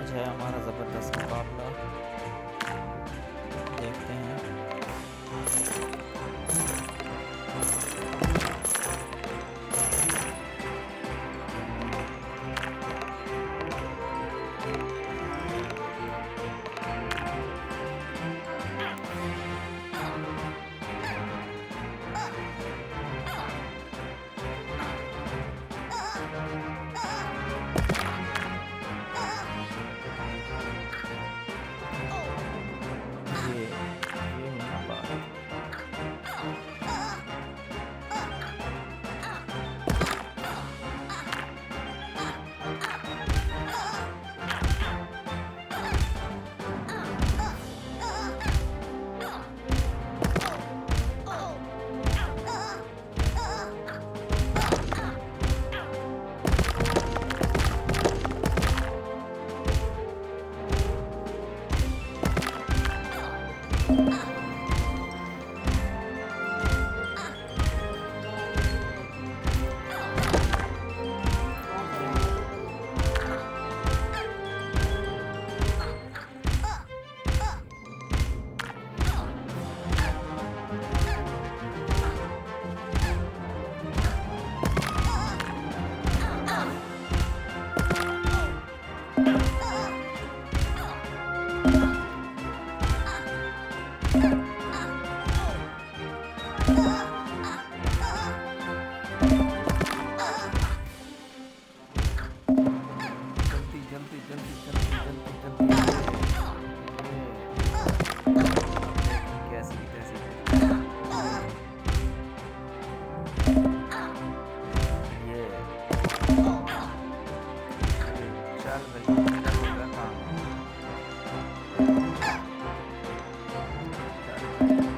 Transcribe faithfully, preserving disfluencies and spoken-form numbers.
आज है हमारा ज़बरदस्त मुकाबला, देखते हैं। ये ये हुई ना बात। जल्दी जल्दी जल्दी जल्दी जल्दी जल्दी कैसी कैसी ये चल भाई मेरा होगा काम। चल भाई